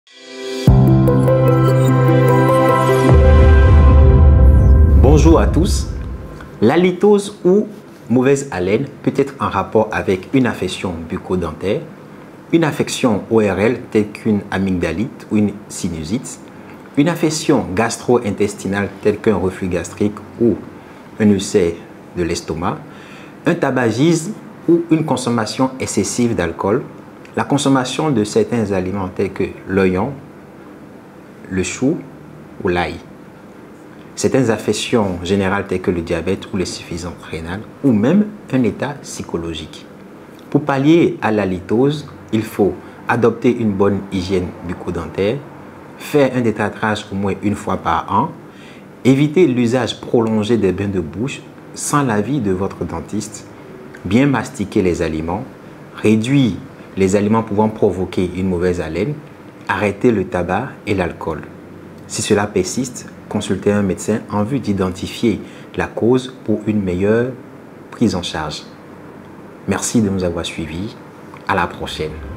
Bonjour à tous. L'halitose ou mauvaise haleine peut être en rapport avec une affection bucco-dentaire, une affection ORL telle qu'une amygdalite ou une sinusite, une affection gastro-intestinale telle qu'un reflux gastrique ou un ulcère de l'estomac, un tabagisme ou une consommation excessive d'alcool, la consommation de certains aliments tels que l'oignon, le chou ou l'ail. Certaines affections générales telles que le diabète ou l'insuffisance rénale ou même un état psychologique. Pour pallier à l'halitose, il faut adopter une bonne hygiène bucco-dentaire, faire un détartrage au moins une fois par an, éviter l'usage prolongé des bains de bouche sans l'avis de votre dentiste, bien mastiquer les aliments, réduire les aliments pouvant provoquer une mauvaise haleine, arrêter le tabac et l'alcool. Si cela persiste, consultez un médecin en vue d'identifier la cause pour une meilleure prise en charge. Merci de nous avoir suivis. À la prochaine.